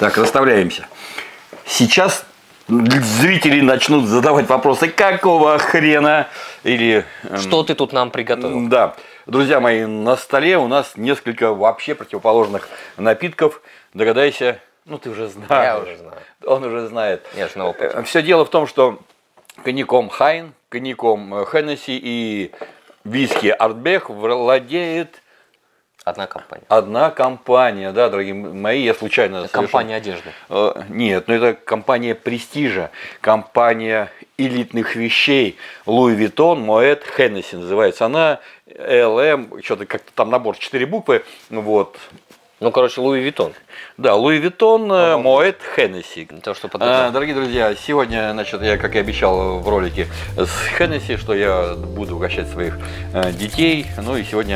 Так, расставляемся. Сейчас зрители начнут задавать вопросы, какого хрена, или... Что ты тут нам приготовил? Да. Друзья мои, на столе у нас несколько вообще противоположных напитков. Догадайся, ну ты уже знаешь. Я уже знаю. Он уже знает. Я же на опыте. Все дело в том, что коньяком Хайн, коньяком Хеннесси и виски Артбек владеет... Одна компания. Одна компания, да, дорогие мои, я случайно... Компания одежды. Нет, ну это компания престижа, компания элитных вещей. Луи Виттон, Moet, Hennessy называется она, ЛМ, что-то как-то там набор 4 буквы, вот. Ну, короче, Луи Виттон. Да, Луи Виттон, Moet, Hennessy. То, что дорогие друзья, сегодня, значит, я, как и обещал в ролике с Hennessy, что я буду угощать своих детей, ну и сегодня...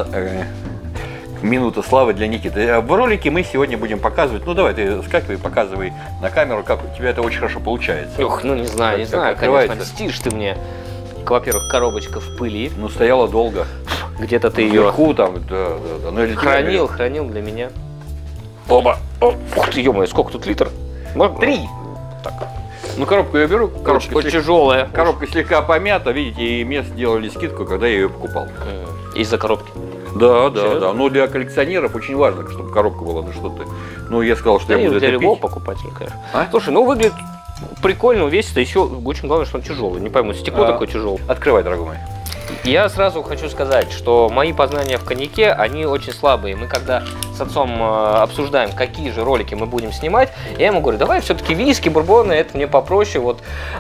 Минута славы для Никиты. В ролике мы сегодня будем показывать, ну давай ты скакивай, показывай на камеру, как у тебя это очень хорошо получается. Ух, ну не знаю, конечно, льстишь ты мне. Во-первых, коробочка в пыли. Ну стояла долго. Где-то ты ее там, да. Ну, хранил для меня. Оба. Ух ты, ё-моё, сколько тут литр? 3. Так. Ну коробку я беру. Коробка тяжелая. Коробка слегка помята, видите, и мне сделали скидку, когда я ее покупал. Из-за коробки. Да. Но для коллекционеров очень важно, чтобы коробка была, ну что ты. Ну, я сказал, что я буду для это любого пить. покупателя, конечно. Слушай, ну выглядит прикольно, весит, а еще очень главное, что он тяжелый. Не пойму, стекло такое тяжелое. Открывай, дорогой мой. Я сразу хочу сказать, что мои познания в коньяке, они очень слабые. Мы когда с отцом обсуждаем, какие же ролики мы будем снимать, я ему говорю, давай все-таки виски, бурбоны, это мне попроще, вот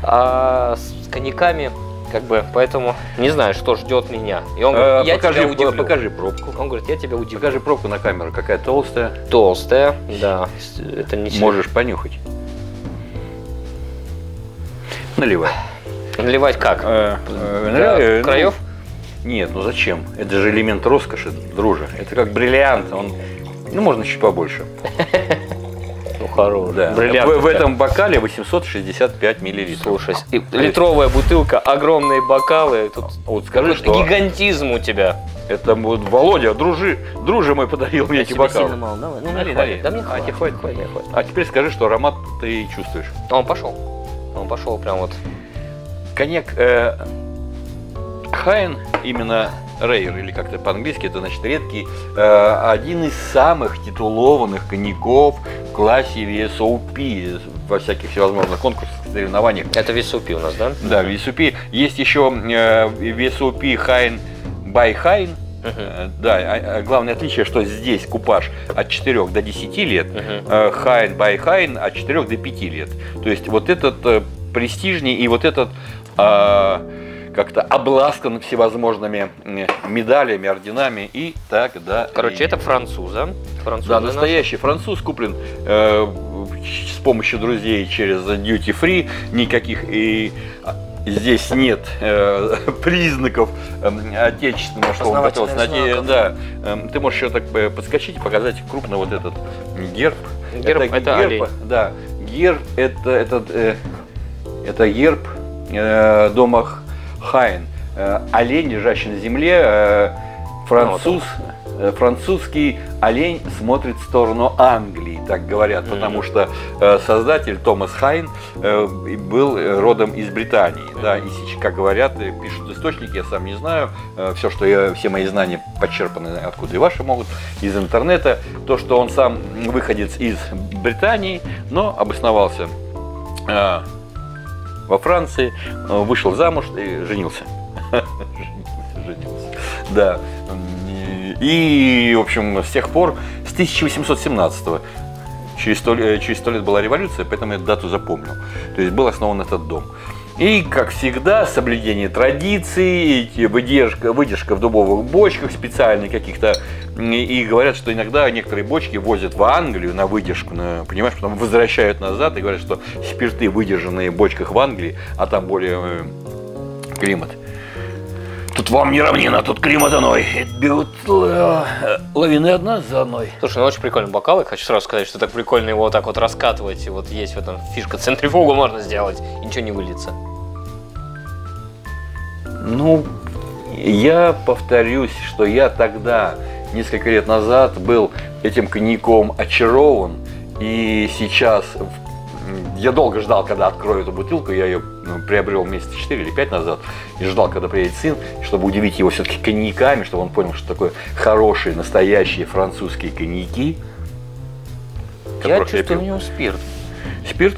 с коньяками. Как бы, поэтому не знаю, что ждет меня. И он говорит, я тебя удивлю. Покажи пробку. Он говорит, я тебя удивлю. Покажи пробку на камеру, какая толстая. Толстая, да. Это не можешь понюхать. Наливай. Наливать как? Краев? Нет, ну зачем? Это же элемент роскоши, друже. Это как бриллиант, он, ну можно чуть побольше. Ну хорош. Да. В этом бокале 865 миллилитров. Слушай, литровая бутылка, огромные бокалы. Тут вот скажи, что гигантизм у тебя. Это вот Володя, дружи мой подарил мне эти бокалы. Сильно мало, давай. Ну, налей. Да мне хватит. А теперь скажи, что аромат ты чувствуешь. Он пошел. Он пошел прям вот. Коньяк Хайн, именно Rare, или как-то по-английски, это значит редкий, один из самых титулованных коньяков в классе VSOP во всяких всевозможных конкурсах, соревнованиях. Это VSOP у нас, да? Да, VSOP. Есть еще VSOP Hine by Hine. Да, главное отличие, что здесь купаж от 4 до 10 лет, Hine by Hine от 4 до 5 лет. То есть вот этот престижней и вот этот как-то обласкан всевозможными медалями, орденами и так далее. Короче, это француза. Да, настоящий француз, куплен с помощью друзей через Duty Free, никаких и здесь нет признаков отечественного, что он готовился. Да, ты можешь еще так подскочить и показать крупно вот этот герб. Это олень. Да, герб это герб дома Хайн. Олень, лежащий на земле, французский олень смотрит в сторону Англии, так говорят, потому что создатель Томас Хайн был родом из Британии. Да, и, как говорят, пишут источники, я сам не знаю, все мои знания подчерпаны, откуда и ваши могут, из интернета, то, что он сам выходец из Британии, но обосновался во Франции, вышел замуж и женился. Да. И, в общем, с тех пор, с 1817-го, через 100 лет была революция, поэтому я эту дату запомнил. То есть был основан этот дом. И, как всегда, соблюдение традиций, выдержка в дубовых бочках специальных каких-то. И говорят, что иногда некоторые бочки возят в Англию на выдержку, понимаешь, потом возвращают назад и говорят, что спирты, выдержанные в бочках в Англии, а там более климат. Тут вам не равнина, тут климат иной. Берут лавины одна за одной. Слушай, ну очень прикольный бокал. Хочу сразу сказать, что так прикольно его вот так вот раскатывать. И вот есть в этом фишка. Центрифугу можно сделать, и ничего не выльется. Ну, я повторюсь, что я тогда, несколько лет назад, был этим коньяком очарован. И сейчас я долго ждал, когда открою эту бутылку. Я ее приобрел месяца 4 или 5 назад. И ждал, когда приедет сын, чтобы удивить его все-таки коньяками, чтобы он понял, что такое хорошие, настоящие французские коньяки. Я чувствую в нем спирт. Спирт?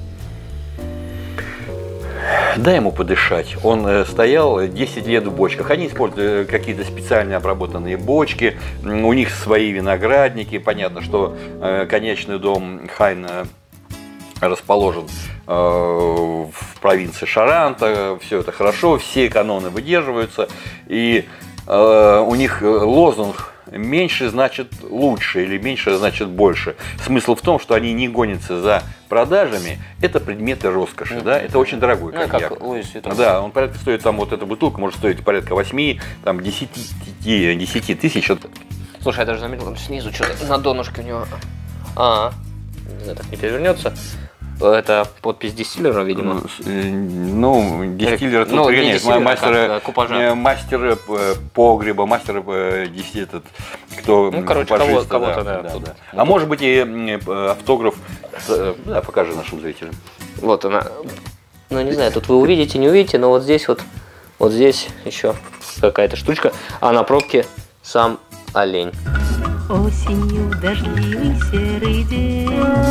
Дай ему подышать. Он стоял 10 лет в бочках. Они используют какие-то специально обработанные бочки. У них свои виноградники. Понятно, что конечный дом Хайн расположен в провинции Шаранта. Все это хорошо, все каноны выдерживаются. И у них лозунг «меньше значит лучше» или «меньше значит больше». Смысл в том, что они не гонятся за продажами. Это предметы роскоши, да? Это очень дорогой коньяк. Как Луис Виттон. Да, он порядка стоит, там вот эта бутылка может стоить порядка 8, там 10 тысяч. Слушай, я даже заметил, снизу что-то на донышке у него. Не знаю, так не перевернется. Это подпись дистиллера, видимо. Ну, дистиллер тут нет, мастер погреба, мастер этот, кто. Ну, короче, кого-то, да. А может быть и автограф. Да, покажи нашим зрителям. Вот она. Ну, не знаю, тут вы увидите, не увидите, но вот здесь еще какая-то штучка, а на пробке сам олень. Осенью дождливый серый день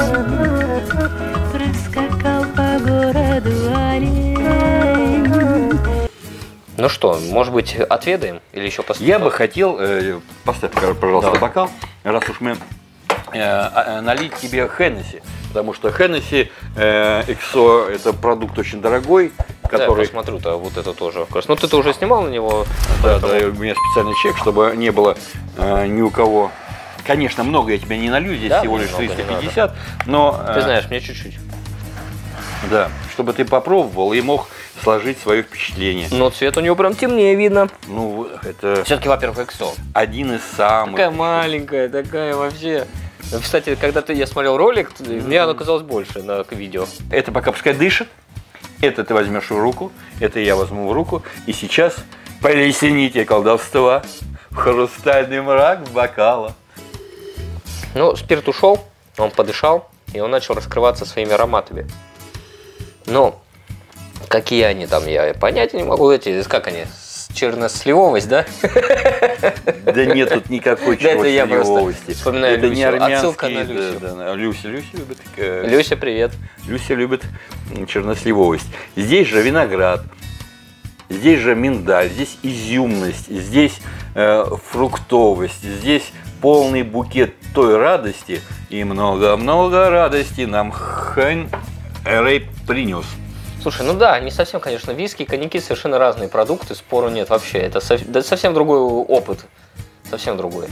проскакал по городу олень. Ну что, может быть, отведаем или еще поставим? Я бы хотел, поставь, пожалуйста, бокал, раз уж мы налить тебе Хеннесси, потому что Хеннесси XO это продукт очень дорогой, который... Да, посмотрю-то, вот это тоже. Ну, ты уже снимал на него? Да, да, у меня специальный чек, чтобы не было ни у кого... Конечно, много я тебе не налью, здесь всего лишь 350, но... Ты знаешь, мне чуть-чуть. Да, чтобы ты попробовал и мог сложить свое впечатление. Но цвет у него прям темнее видно. Ну, это... Все-таки, во-первых, XO. Один из самых... Такая маленькая, такая вообще... Кстати, когда я смотрел ролик, мне оно казалось больше на видео. Это пока пускай дышит. Это ты возьмешь в руку, это я возьму в руку. И сейчас плесните колдовства в хрустальный мрак бокала. Ну, спирт ушел, он подышал, и он начал раскрываться своими ароматами. Но какие они там, я понятия не могу. Как они? Черносливовость, да? Да нет тут никакой черносливовости. Вспоминаю это Люсю. не армянский. Отсылка на Люсю. Да. Люся любит. Люся, привет. Люся любит черносливовость. Здесь же виноград, здесь же миндаль, здесь изюмность, здесь фруктовость, здесь полный букет той радости, и много-много радости нам Хайн Эрей принес. Слушай, ну да, не совсем, конечно, виски, коньяки совершенно разные продукты, спору нет вообще. Это совсем другой опыт, совсем другой.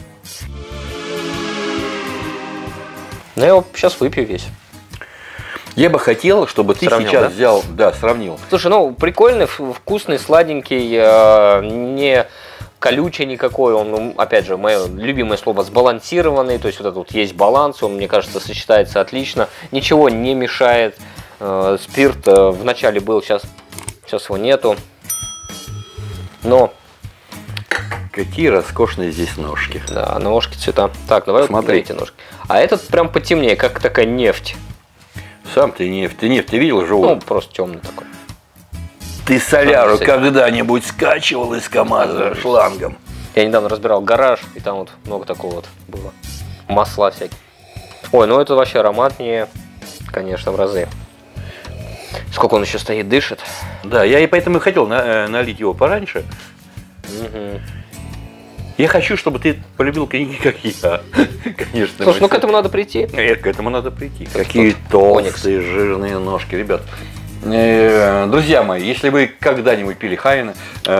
Но я его сейчас выпью весь. Я бы хотел, чтобы ты Сравнил, сейчас да? взял, да, сравнил. Слушай, ну прикольный, вкусный, сладенький, не колючий никакой, он, опять же, мое любимое слово, сбалансированный, то есть вот этот вот есть баланс, он, мне кажется, сочетается отлично, ничего не мешает. Спирт в начале был, сейчас его нету, но... Какие роскошные здесь ножки. Да, ножки, цвета. Так, давай смотри эти ножки. А этот прям потемнее, как такая нефть. Сам ты нефть ты видел же? Ну, просто темный такой. Ты соляру когда-нибудь скачивал из КамАЗа шлангом? Я недавно разбирал гараж, и там вот много такого вот было. Масла всякие. Ой, ну это вообще ароматнее, конечно, в разы. Сколько он еще стоит, дышит. Да, я и поэтому и хотел налить его пораньше. Угу. Я хочу, чтобы ты полюбил коньяки, как я. Конечно. Слушай, ну к этому надо прийти. К этому надо прийти. Какие толстые, жирные ножки, ребят. Друзья мои, если вы когда-нибудь пили Хайн,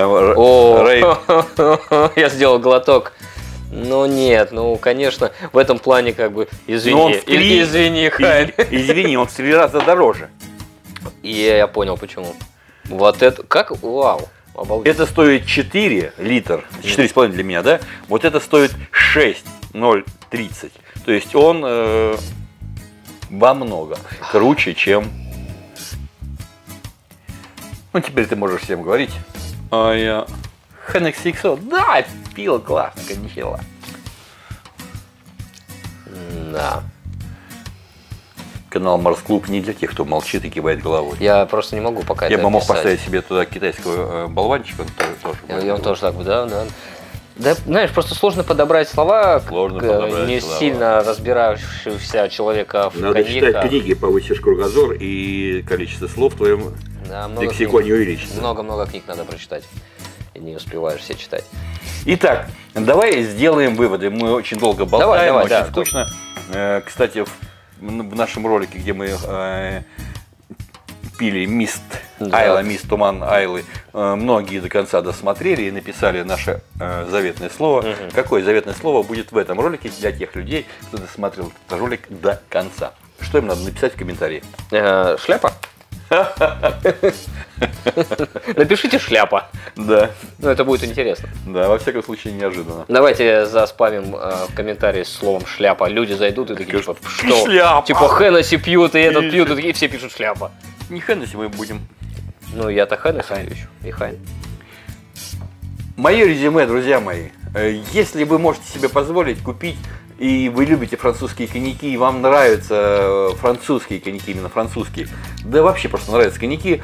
я сделал глоток. Ну нет, ну конечно, в этом плане как бы, извини, Хайн. Извини, он в 3 раза дороже. И я понял почему. Вот это, как, вау. Обалдеть. Это стоит 4 литр, 4,5 для меня, да? Вот это стоит 6,030. То есть он во много круче, чем... Ну, теперь ты можешь всем говорить. Хеннесси XO, да, пил классно, коньячила. Да. Канал Марс Клуб не для тех, кто молчит и кивает головой. Я просто не могу пока Я это бы мог описать. поставить себе туда китайского болванчика, он тоже. И он тоже так бы, да. Да, знаешь, просто сложно подобрать слова, Сложно к подобрать не слова. сильно разбирающегося человека в Надо читать коньяках. книги, повысишь кругозор и количество слов в твоем Да, много лексиконе книг. увеличится. Много книг надо прочитать. И не успеваешь все читать. Итак, давай сделаем выводы. Мы очень долго болтаем, Давай, очень да. скучно. Кстати, в нашем ролике, где мы пили мист Да. Айла, мист Туман Айлы, многие до конца досмотрели и написали наше заветное слово. Какое заветное слово будет в этом ролике для тех людей, кто досмотрел этот ролик до конца? Что им надо написать в комментарии? Шляпа? Напишите шляпа. Да, Ну, это будет интересно. да, во всяком случае неожиданно. Давайте заспамим в комментарии с словом шляпа. Люди зайдут и такие, типа, что? Шляпа! Типа Хеннесси пьют, и этот Пишут. пьют, и такие все пишут шляпа. Не Хеннесси мы будем. Ну, я-то Хеннесси Хайн. пью еще. И Хайн. Мое резюме, друзья мои. Если вы можете себе позволить купить, и вы любите французские коньяки, и вам нравятся французские коньяки, именно французские, да вообще просто нравятся коньяки,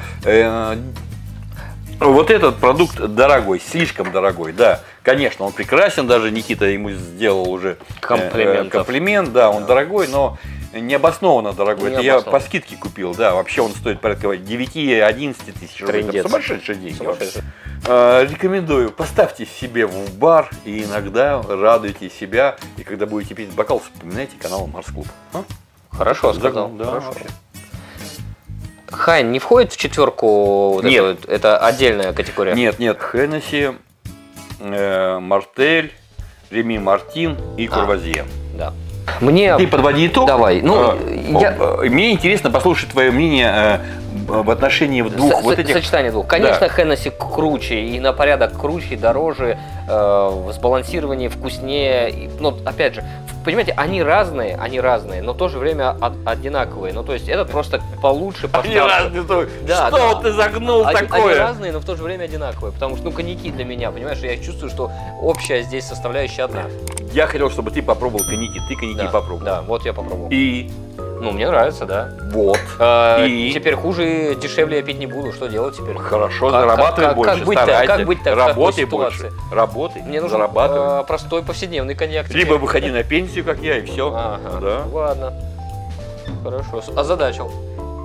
вот этот продукт дорогой, слишком дорогой, да. Конечно, он прекрасен, даже Никита ему сделал уже комплимент, да, он дорогой, но необоснованно дорогой. Это я Необоснованно. по скидке купил, да, вообще он стоит порядка 9-11 тысяч рублей. Это Трындец. сумасшедшие деньги. Сумасшедший. Рекомендую, поставьте себе в бар и иногда радуйте себя. И когда будете пить бокал, вспоминайте канал Марс Клуб. Хорошо сказал. Да, Хорошо. вообще. Хайн не входит в четверку? Вот Нет. эту вот? Это отдельная категория? Нет, Хеннесси, Мартель, Реми Мартин и Курвазье. Да. Мне... Ты подводи итог. Давай. Ну, Мне интересно послушать твое мнение в отношении двух вот этих. Сочетание двух. Конечно, Хеннесси круче, и на порядок круче, дороже, сбалансированнее, вкуснее. Но, опять же, понимаете, они разные, но в то же время одинаковые. Ну, то есть, этот просто получше, Они постарше. разные, что Да. ты загнул Они такое? разные, но в то же время одинаковые. Потому что, коньяки для меня, понимаешь, я чувствую, что общая здесь составляющая одна. Я хотел, чтобы ты попробовал коньяки. Ты коньяки попробовал. Да, вот я попробовал. И Ну, мне нравится, да. вот. И? Теперь хуже, дешевле я пить не буду. Что делать теперь? Хорошо, Как- зарабатывай как- больше, как быть-то? старайся, Как быть-то в такой работай ситуации? больше, работай, Мне нужен зарабатывай. простой повседневный коньяк. теперь. Либо выходи на пенсию, как я, и все. Ага, Да. ладно. Хорошо, озадачил.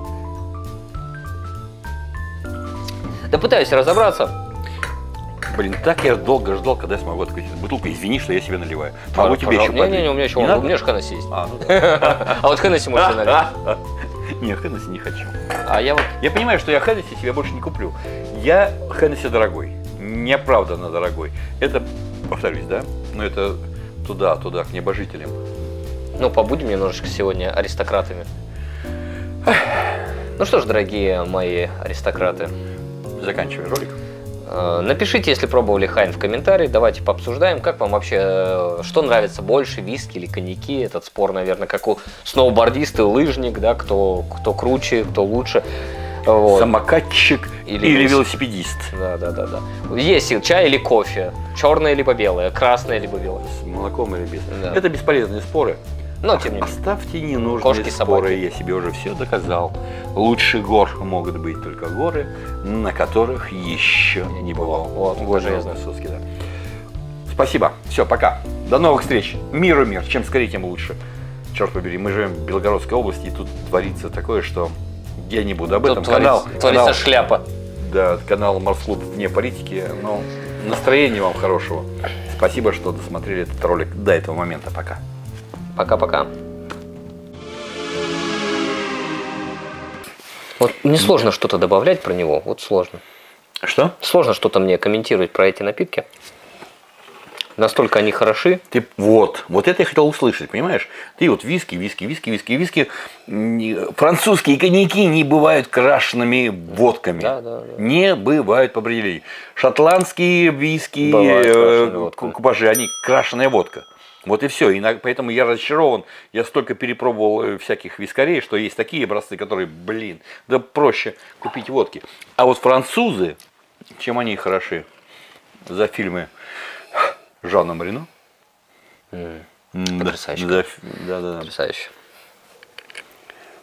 Да пытаюсь разобраться. Блин, так я долго ждал, когда я смогу открыть эту бутылку. Извини, что я себе наливаю. Могу тебе еще подлить. Не, у меня еще, Не у надо? меня же Хеннесси есть. А, ну да. А вот Хеннесси можно налить. Нет, Хеннесси не хочу. А я вот... Я понимаю, что я Хеннесси себе больше не куплю. Я Хеннесси дорогой. Неоправданно дорогой. Это, повторюсь, да? Но это туда, к небожителям. Ну, побудем немножечко сегодня аристократами. Ну что ж, дорогие мои аристократы, Заканчивай ролик. напишите, если пробовали Хайн, в комментарии, давайте пообсуждаем, как вам вообще, что нравится больше, виски или коньяки, этот спор, наверное, как у сноубордиста и лыжник, да, кто круче, кто лучше. Вот. Самокатчик Или или велосипед. велосипедист. Да. Есть и чай или кофе, черное либо белое, красное либо белое. С молоком или без. Да. Это бесполезные споры. Но тем не менее. Оставьте ненужные Кошки, споры, собаки. я себе уже все доказал. Лучше гор могут быть только горы, на которых еще не бывал. Вот, Боже, тоже я знаю. Высоцкий, да. Спасибо. Все, пока. До новых встреч. Миру мир. Чем скорее, тем лучше. Черт побери, мы живем в Белгородской области, и тут творится такое, что я не буду об этом. Тут творится шляпа. Да, канал Марс Клуб вне политики. Но настроения вам хорошего. Спасибо, что досмотрели этот ролик до этого момента. Пока. Пока-пока. Вот мне сложно что-то добавлять про него, вот сложно. Что? Сложно что-то мне комментировать про эти напитки. Настолько они хороши. Ты вот это я хотел услышать, понимаешь? Ты вот виски. Французские коньяки не бывают крашенными водками. Да. Не бывают по определению. Шотландские виски, Бывают крашеные водками. купажи, они крашеная водка. Вот и все. Поэтому я разочарован. Я столько перепробовал всяких вискарей, что есть такие образцы, которые, да проще купить водки. А вот французы, чем они хороши за фильмы Жана Марино. Потрясающе. Да. Потрясающе.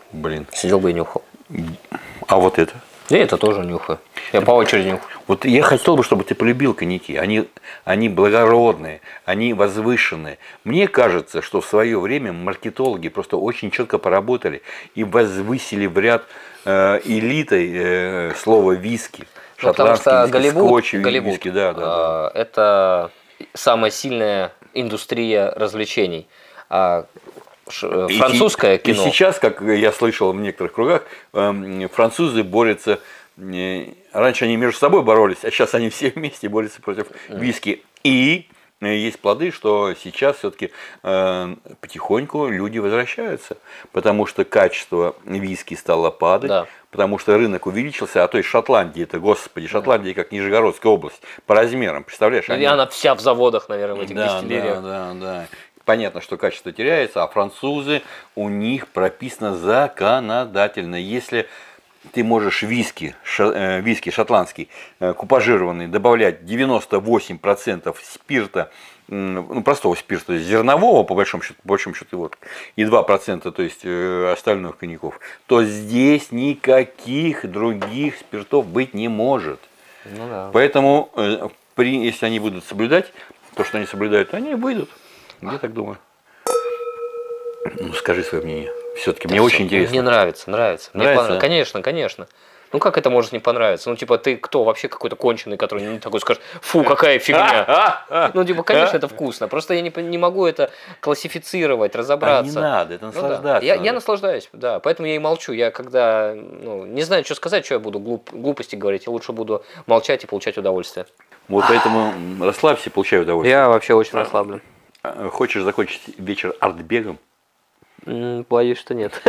Блин. Сидел бы и нюхал. А вот это? И это тоже нюхаю. Я по очереди нюхаю. Вот я хотел бы, чтобы ты полюбил коньяки. Они благородные, они возвышенные. Мне кажется, что в свое время маркетологи просто очень четко поработали и возвысили в ряд элитой слово виски. Ну, потому что Шотландский виски, скотч, Голливуд, виски, да. это самая сильная индустрия развлечений. Французское кино. И сейчас, как я слышал в некоторых кругах, французы борются. Раньше они между собой боролись, а сейчас они все вместе борются против виски. И есть плоды, что сейчас все-таки потихоньку люди возвращаются, потому что качество виски стало падать, Да. потому что рынок увеличился, а то есть Шотландия, это, господи, Шотландия как Нижегородская область по размерам, представляешь? И она вся в заводах, наверное, в этих дистиллериях. Да. Понятно, что качество теряется, а французы, у них прописано законодательно, если ты можешь виски шотландский, купажированный, добавлять 98% спирта, ну, простого спирта, то есть зернового, по большому счету, вот, и 2%, то есть остальных коньяков, то здесь никаких других спиртов быть не может. Ну, да. Поэтому, если они будут соблюдать то, что они соблюдают, то они выйдут. Я так думаю. Ну, скажи свое мнение. Все-таки мне очень интересно. Мне нравится. Нравится, да? Конечно. Ну как это может не понравиться? Ну типа ты кто вообще какой-то конченый, который не такой скажет, фу, какая фигня. Ну типа конечно это вкусно, просто я не могу это классифицировать, разобраться. Не надо, это наслаждаться. Ну, да. Я наслаждаюсь, да, поэтому я и молчу. Я когда не знаю, что сказать, что я буду глупости говорить, я лучше буду молчать и получать удовольствие. Вот поэтому расслабься, получай удовольствие. Я вообще очень расслаблен. Хочешь закончить вечер артбегом? Боюсь, что нет.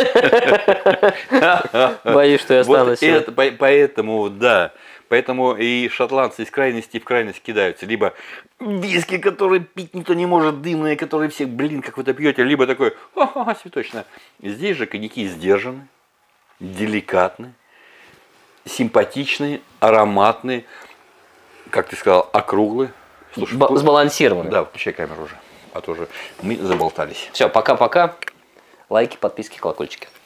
Боюсь, что я останусь. Поэтому, да. Поэтому и шотландцы из крайности в крайность кидаются. Либо виски, которые пить никто не может, дымные, которые все, блин, как вы это пьете. Либо такой, ха-ха, цветочно. Здесь же коньяки сдержаны, деликатны, симпатичные, ароматные, как ты сказал, округлые. Слушай, сбалансированные. Да, включай камеру уже. А то уже мы заболтались. Все, пока-пока. Лайки, подписки, колокольчики.